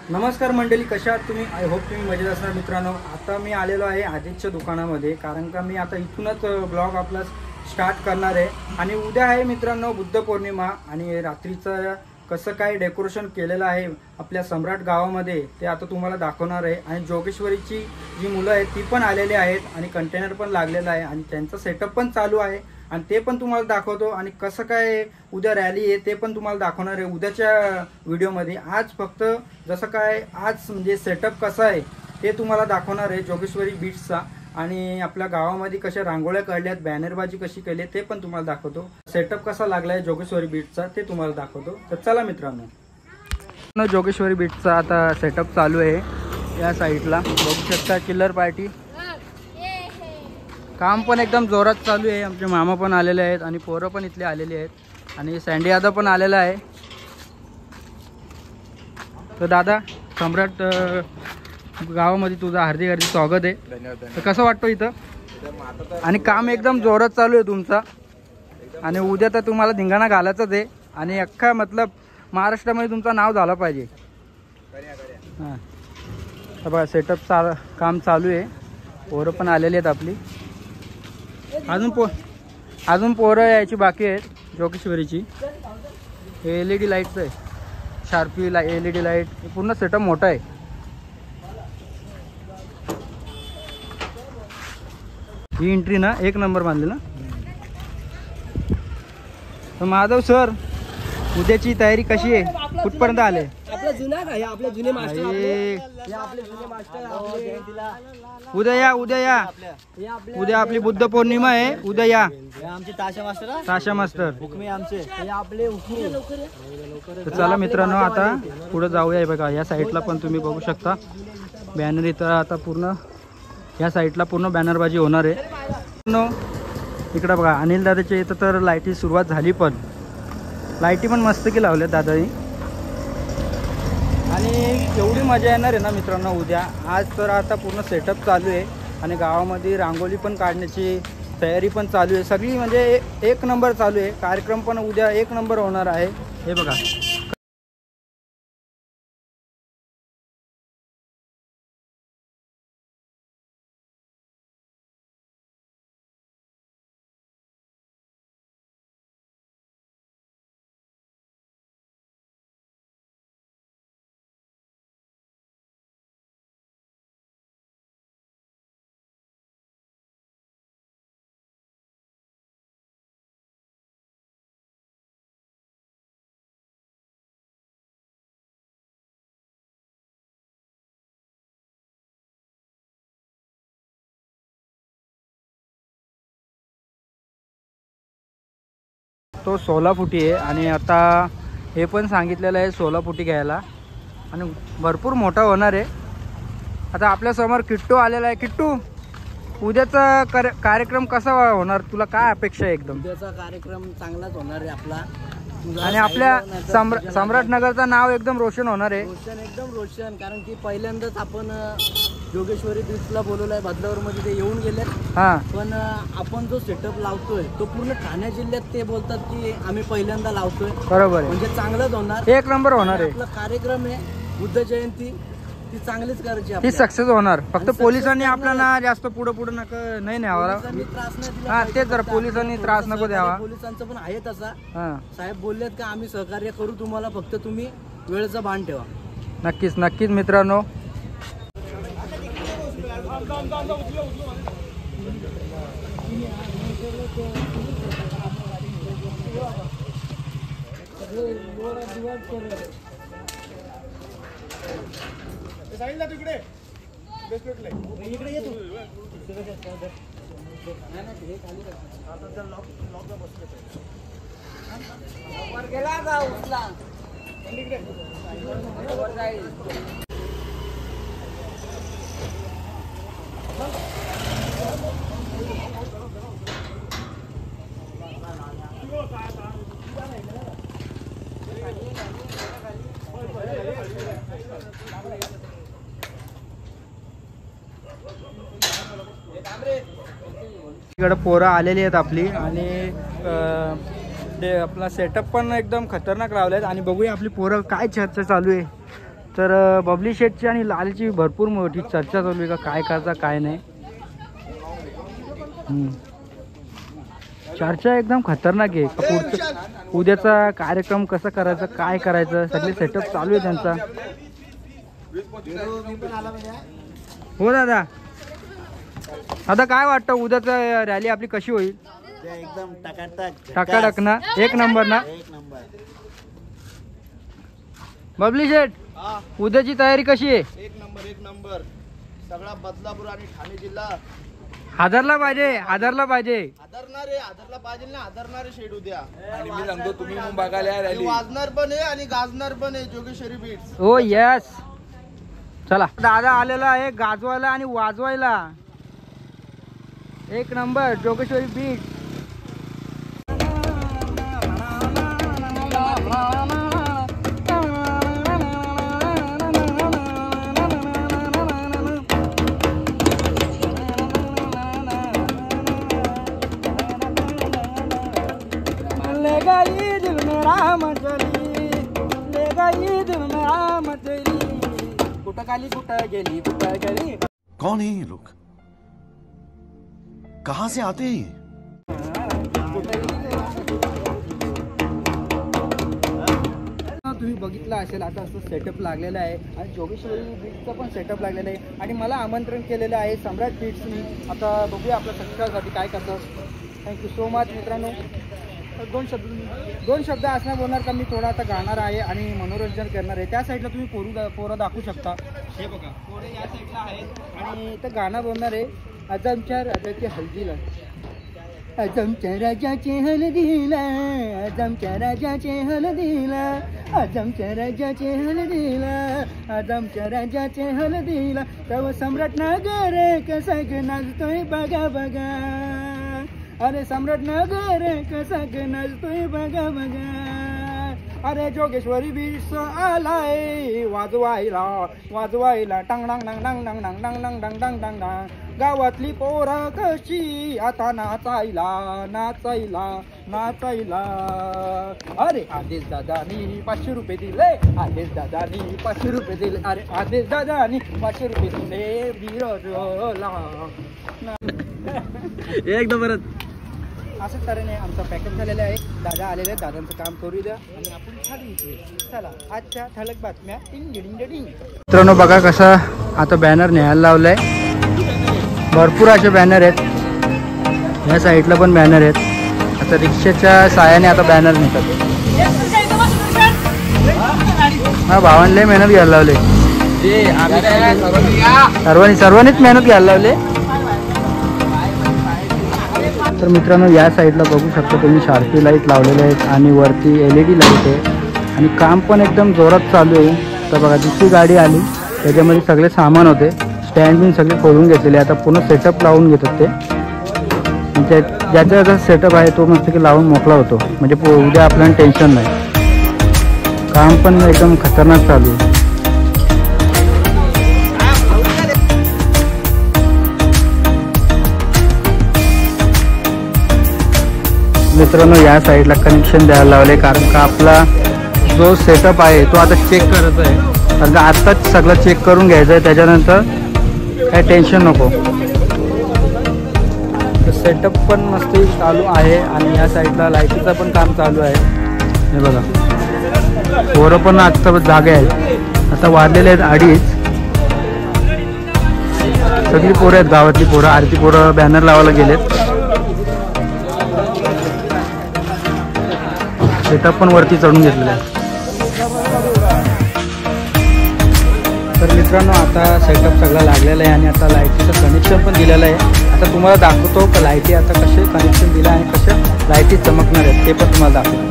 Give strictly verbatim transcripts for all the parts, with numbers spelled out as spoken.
नमस्कार मंडळी, कशा आहात तुम्ही? आय होप तुम्ही मजेत असणार मित्रांनो. आता मी आलेलो आहे आदित्यच्या दुकानामध्ये, कारण का मी आता इथूनच ब्लॉग आपला स्टार्ट करणार आहे. आणि उद्या आहे मित्रांनो बुद्ध पौर्णिमा, आणि रात्रीचं कसं काय डेकोरेशन केलेलं आहे आपल्या सम्राट गावामध्ये ते आता तुम्हाला दाखवणार आहे. आणि जोगेश्वरीची जी मुलं आहेत ती पण आलेली आहेत आणि कंटेनर पण लागलेला आहे आणि त्यांचा सेटअप पण चालू आहे आणि ते पण तुम्हाला दाखवतो. आणि कसं काय उद्या रॅली आहे ते पण तुम्हाला दाखवणार आहे उद्याच्या व्हिडिओमध्ये. आज फक्त जसं काय आज म्हणजे सेटअप कसा आहे ते तुम्हाला दाखवणार आहे जोगेश्वरी बीट्सचा. आणि आपल्या गावामध्ये कशा रांगोळ्या काढल्यात, बॅनरबाजी कशी केली ते पण तुम्हाला दाखवतो. सेटअप कसा लागलाय जोगेश्वरी बीट्सचा ते तुम्हाला दाखवतो. तर चला मित्रांनो, जोगेश्वरी बीट्सचा आता सेटअप चालू आहे. या साईडला बघू शकता किलर पार्टी, काम पण एकदम जोरात चालू आहे. आमचे मामा पण आलेले आहेत आणि पोरं पण इथले आलेले आहेत आणि सँडी दादा पण आलेला आहे. तर दादा, सम्राट गावामध्ये तुझं हार्दिक हार्दिक स्वागत आहे. तर कसं वाटतं इथं? आणि काम एकदम जोरात चालू आहे तुमचा, आणि उद्या तर तुम्हाला धिंगाणा घालायचंच आहे आणि अख्खा मतलब महाराष्ट्रामध्ये तुमचं नाव झालं पाहिजे. हां, तर बघा सेटअप चा काम चालू आहे. पोरं पण आलेली आहेत आपली. अजून पो अजून पोरं यायची बाकी आहेत जोगेश्वरीची. एल ई डी लाईटचं आहे, शार्पी ला एल ई डी लाईट, पूर्ण सेटअप मोठा आहे. ही एंट्री ना एक नंबर बांधली ना. तर माधव सर, उद्याची तयारी कशी आहे? कुठपर्यंत आले? आपला जुना का? हे आपले जुने मास्टर, हे आपले जुने मास्टर. उद्या या, उद्या या, उद्या आपली बुद्ध पौर्णिमा आहे. उद्या या. आमचे ताशा मास्टर, ताशा मास्टर हुकमे आमचे, हे आपले हुकमे. तर चला मित्रांनो, आता पुढे जाऊया. बघा या साईडला पण तुम्ही बघू शकता बॅनर. इथं आता पूर्ण या साईडला पूर्ण बॅनरबाजी होणार आहे. इकडं बघा अनिल दादाच्या इथं तर लाईटी सुरुवात झाली, पण लाईटी पण मस्त की लावल्यात दादानी. आणि एवढी मजा येणार आहे ना मित्रांनो उद्या. आज तर आता पूर्ण सेटअप चालू आहे आणि गावामध्ये रांगोळी पण काढण्याची तयारी पण चालू आहे. सगळी म्हणजे एक नंबर चालू आहे. कार्यक्रम पण उद्या एक नंबर होणार आहे. हे बघा, तो सोळा फुटी आहे आणि आता हे पण सांगितलेलं आहे सोळा फुटी घ्यायला आणि भरपूर मोठा होणार आहे. आता आपल्यासमोर किट्टू आलेला आहे. किट्टू, उद्याचा कार्यक्रम कसा होणार? तुला काय अपेक्षा आहे? एकदम उद्याचा कार्यक्रम चांगलाच होणार आहे आपला. आणि आपल्या सम्राट नगरचं नाव एकदम रोशन होणार आहे. रोशन, एकदम रोशन. कारण की पहिल्यांदाच आपण जोगेश्वरी बीचला बोलवलं आहे. बदलावर मध्ये ते येऊन गेले. हा, पण आपण जो सेटअप लावतोय तो पूर्ण ठाणे जिल्ह्यात ते बोलतात की आम्ही पहिल्यांदा लावतोय. बरोबर आहे, म्हणजे चांगलंच होणार, एक नंबर होणार आहे. आपला कार्यक्रम आहे बुद्ध जयंती, ती चांगलीच करायची, ती सक्सेस होणार. फक्त पोलिसांनी आपल्याला जास्त पुढे पुढे नका नाही न्यावा. हा, तेच जरा पोलिसांनी त्रास नको द्यावा. पोलिसांचं पण आहे तसा. हा, साहेब बोललेत का आम्ही सहकार्य करू तुम्हाला, फक्त तुम्ही वेळेचं भान ठेवा. नक्कीच नक्कीच मित्रांनो. तिकडे इकडे येतो. गेला का उचला इकडे पोरं आलेली आहेत आपली आणि ते आपला सेटअप पण एकदम खतरनाक लावलेत आणि बघूया आपली पोरं काय चर्चा चालू आहे तर अं, बबली शेटची आणि लालची भरपूर मोठी चर्चा चालू आहे का काय करता काय नाही. हम्म. चर्चा एकदम खतरनाक आहे का पुढचं उद्याचा कार्यक्रम कसा करायचा काय करायचं सगळे सेटअप चालू आहे त्यांचा. हो दादा, आता काय वाटतं उद्याचं रॅली आपली कशी होईल? एकदम टकाटक टाकाटक ना, एक नंबर ना. एक नंबर. बबली शेट, उद्याची तयारी कशी आहे? एक नंबर एक नंबर. सगळा बदलापूर आणि ठाणे जिल्हा हादरला पाहिजे, हादरला पाहिजे. आदरणारे आदरला पाहिजे ना, आदरणारे शेड उद्या. आणि मी सांगतो तुम्ही मग बघायला या रॅली. वाजणार पण आहे आणि गाजणार पण आहे जोगेश्वरी बीट्स. हो यस. चला, दादा आलेला आहे गाजवायला आणि वाजवायला. एक नंबर जोगेश्वरी बीट. ले गई दिल मेरा मचली, ले गई दिल मेरा मचली. कुठं खाली कुठं गेली कुठं गेली. कौन है ये लोग, कहां से आते हैं ये? तुम्ही बघितलं असेल आता असं सेटअप लागलेलं आहे आणि जोगेश्वरी बीटचं पण सेटअप लागलेलं आहे आणि मला आमंत्रण केलेलं आहे सम्राट बीट्सनी. आता बघूया आपल्या सक्सेससाठी काय करतं. थँक्यू सो मच मित्रांनो. दोन शब्द दोन शब्द असण्या बोलणार का मी थोडा आता गाणार आहे आणि मनोरंजन करणार आहे. त्या साईडला तुम्ही पोरू पोरं दाखवू शकता. हे बघा पोरं या साईडला आहेत आणि इथं गाणं बोलणार आहे आजमच्या राजाची हल्दीला. आजमच्या राजाचे हल्दीला, आजमच्या राजाचे हल्दीला, आजमच्या राजाचे हल्दीला, आजमच्या राजाचे हल्दीला. तव सम्राट नगर कसा ग नाचतोय बघा बघा. अरे सम्राट नगर कसा ग नाचतोय बघा बघा. अरे जोगेश्वरी बीट्स आलाय वाजवायला वाजवायला. टांग डांग डांग डांग डांग डांग डांग डांग डांग डांग डांग डांग. गावातली पोरं कशी आता नाचायला नाचायला नाचायला. अरे आदेश दादानी पाचशे रुपये दिले, आदेश दादानी पाचशे रुपये दिले. अरे आदेश दादानी पाचशे रुपये दिले बिरजला. एकदम परत. असंच तऱ्हेने आमचा पॅकेज झालेला आहे. दादा आलेले, दादांचं काम करू द्या आणि आपण खाली उतरूया. चला आजच्या ठळक बातम्या. टिंग डिंग डिंग. मित्रांनो बघा कसा आता बॅनर न्यायला लावलाय. भरपूर असे बॅनर आहेत. या साईडला पण बॅनर आहेत. आता रिक्षाच्या साहाय्याने आता बॅनर नेतात. हा भावांना मेहनत घ्यायला लावले. सर्वांनी सर्वांनीच मेहनत घ्यायला लावले. तर मित्रांनो या साईडला बघू शकता तुम्ही शार्पी लाईट लावलेले आहेत आणि वरती एल ई डी लाईट आहे आणि काम पण एकदम जोरात चालू आहे. तर बघा दुसरी गाडी आली त्याच्यामध्ये सगळे सामान होते. स्टँड बिन सगळे खोलून घेतलेले. आता पुन्हा सेटअप लावून घेतात ते. ज्या ज्याचा ज्याचा सेटअप आहे तो मस्त की लावून मोकळा होतो म्हणजे उद्या आपल्याला टेन्शन नाही. काम पण एकदम खतरनाक चालू आहे. मित्रांनो या साईडला कनेक्शन द्यायला लावले कारण का आपला जो सेटअप आहे तो आता चेक करत आहे. कारण का आत्ताच सगळं चेक करून घ्यायचं आहे त्याच्यानंतर काही टेन्शन नको. तर सेटअप पण मस्त चालू आहे आणि या साईडला लाईटीचं पण काम चालू आहे. हे बघा पोरं पण आता जागे आहेत. आता वाढलेले आहेत अडीच. सगळी पोरं आहेत गावातली पोरं. आरती पोरं बॅनर लावायला गेलेत. सेटअप पण वरती चढून घेतलेला आहे. तर मित्रांनो आता सेटअप सगळा लागलेला आहे आणि आता लाईटीचं कनेक्शन पण दिलेलं आहे. आता तुम्हाला दाखवतो का लाईटी आता कसे कनेक्शन दिलं आणि कशा लाईटी चमकणार आहेत ते पण तुम्हाला दाखवतो.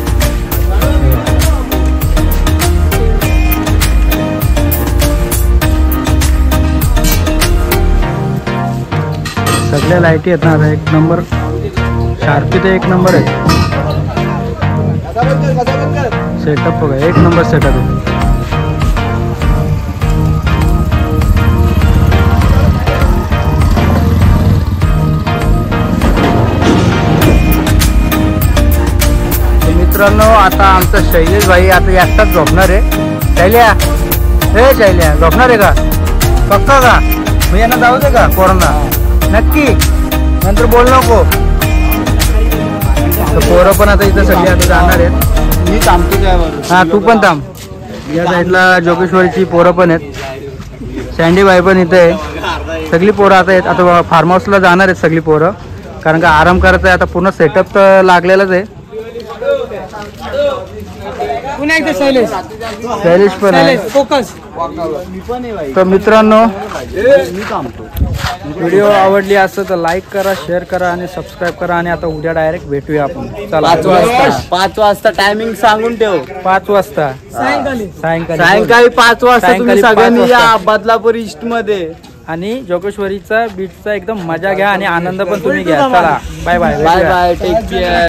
सगळ्या लाईटी आहेत ना एक नंबर. शार्पी तर एक नंबर आहे. सेटअप बघा एक नंबर सेटअप आहे. मित्रांनो आता आमचा शैलेश भाई आता एकटाच झोपणार आहे. शैल्या हे शैल्या झोपणार आहे का पक्का का मग यांना जाऊ दे का पोरांना नक्की नंतर बोल नको तर पोरं पण आता इथं सगळी आता जाणार आहेत मी थांबतो त्यावर हा तू पण थांब या साईडला जोगेश्वरीची पोरं पण आहेत सँडी बाई पण इथे आहे सगळी पोरं आता आहेत आता फार्म हाऊसला जाणार आहेत सगळी पोरं कारण का आराम करत आहे आता पूर्ण सेटअप तर लागलेलाच आहे पुन्हा एकदा शैलेश शैलेश पण आहे फोकस मी पण आहे बाई तर मित्रांनो मी थांबतो व्हिडिओ आवडली असेल तर लाईक करा शेअर करा आणि सबस्क्राईब करा आणि आता उद्या डायरेक्ट भेटूया आपण चला पाच वाजता पाच वाजता टायमिंग सांगून ठेव पाच वाजता सायंकाळी सायंकाळी सायंकाळी पाच वाजता तुम्ही सायंकाळी पाच सगळ्यांनी या वाजता. बदलापूर ईस्ट मध्ये आणि जोगेश्वरीचा बीचचा एकदम मजा घ्या आणि आनंद पण तुम्ही घ्या चला bye bye bye bye take care